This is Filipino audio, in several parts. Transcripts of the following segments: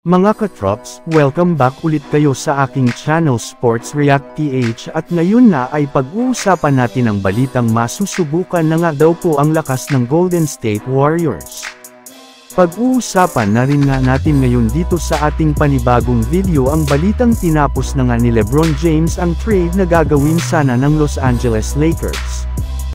Mga katrops, welcome back ulit kayo sa aking channel Sports React PH at ngayon na ay pag-uusapan natin ang balitang masusubukan na nga daw po ang lakas ng Golden State Warriors. Pag-uusapan na rin nga natin ngayon dito sa ating panibagong video ang balitang tinapos na nga ni LeBron James ang trade na gagawin sana ng Los Angeles Lakers.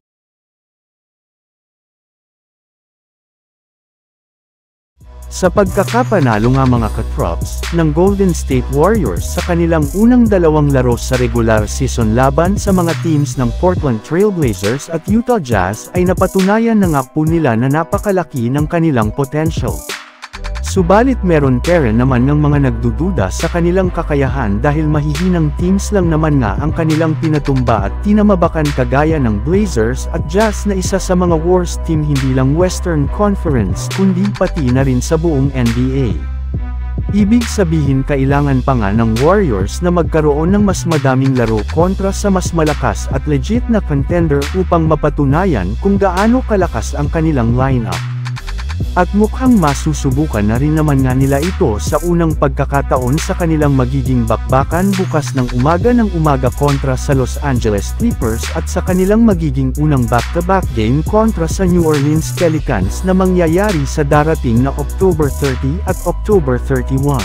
Sa pagkakapanalo nga mga katrops, ng Golden State Warriors sa kanilang unang dalawang laro sa regular season laban sa mga teams ng Portland Trail Blazers at Utah Jazz ay napatunayan na nga po nila na napakalaki ng kanilang potential. Subalit meron rin naman ng mga nagdududa sa kanilang kakayahan dahil mahihinang teams lang naman nga ang kanilang pinatumba at tinamabakan kagaya ng Blazers at Jazz na isa sa mga worst team hindi lang Western Conference kundi pati na rin sa buong NBA. Ibig sabihin kailangan pa nga ng Warriors na magkaroon ng mas madaming laro kontra sa mas malakas at legit na contender upang mapatunayan kung gaano kalakas ang kanilang lineup. At mukhang masusubukan na rin naman nga nila ito sa unang pagkakataon sa kanilang magiging bakbakan bukas ng umaga kontra sa Los Angeles Clippers at sa kanilang magiging unang back-to-back game kontra sa New Orleans Pelicans na mangyayari sa darating na October 30 at October 31.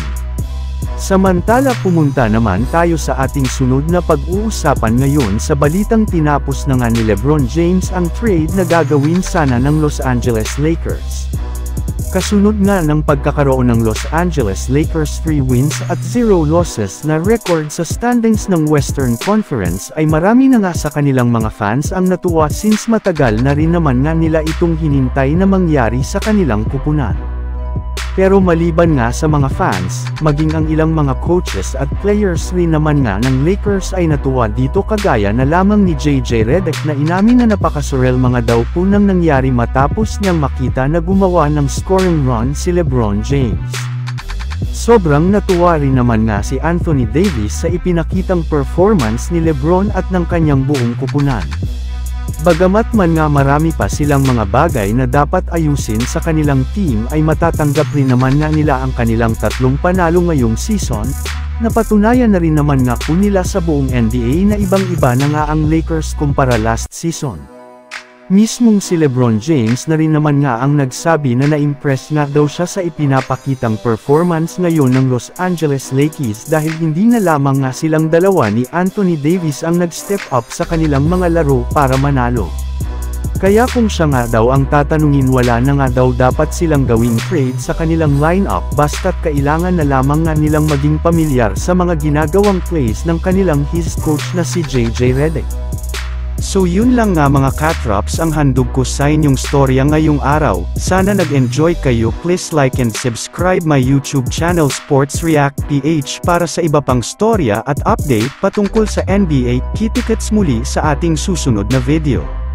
Samantala pumunta naman tayo sa ating sunod na pag-uusapan ngayon sa balitang tinapos na nga ni LeBron James ang trade na gagawin sana ng Los Angeles Lakers. Kasunod nga ng pagkakaroon ng Los Angeles Lakers 3 wins at 0 losses na record sa standings ng Western Conference ay marami na nga sa kanilang mga fans ang natuwa since matagal na rin naman nga nila itong hinintay na mangyari sa kanilang kupunan. Pero maliban nga sa mga fans, maging ang ilang mga coaches at players rin naman nga ng Lakers ay natuwa dito kagaya na lamang ni JJ Redick na inamin na napakasurreal mga daw po nang nangyari matapos niyang makita na gumawa ng scoring run si LeBron James. Sobrang natuwa rin naman nga si Anthony Davis sa ipinakitang performance ni LeBron at ng kanyang buong kupunan. Bagamat man nga marami pa silang mga bagay na dapat ayusin sa kanilang team ay matatanggap rin naman nga nila ang kanilang 3 panalo ngayong season, napatunayan na rin naman nga po nila sa buong NBA na ibang-iba na nga ang Lakers kumpara last season. Mismong si LeBron James na rin naman nga ang nagsabi na na-impress nga daw siya sa ipinapakitang performance ngayon ng Los Angeles Lakers dahil hindi na lamang nga silang dalawa ni Anthony Davis ang nag-step up sa kanilang mga laro para manalo. Kaya kung siya nga daw ang tatanungin wala na nga daw dapat silang gawing trade sa kanilang lineup basta't kailangan na lamang nga nilang maging pamilyar sa mga ginagawang plays ng kanilang his coach na si JJ Redick. So yun lang nga mga katrops ang handog ko sa inyong storya ngayong araw. Sana nag-enjoy kayo. Please like and subscribe my YouTube channel Sports React PH para sa iba pang storya at update patungkol sa NBA. Kita-kits muli sa ating susunod na video.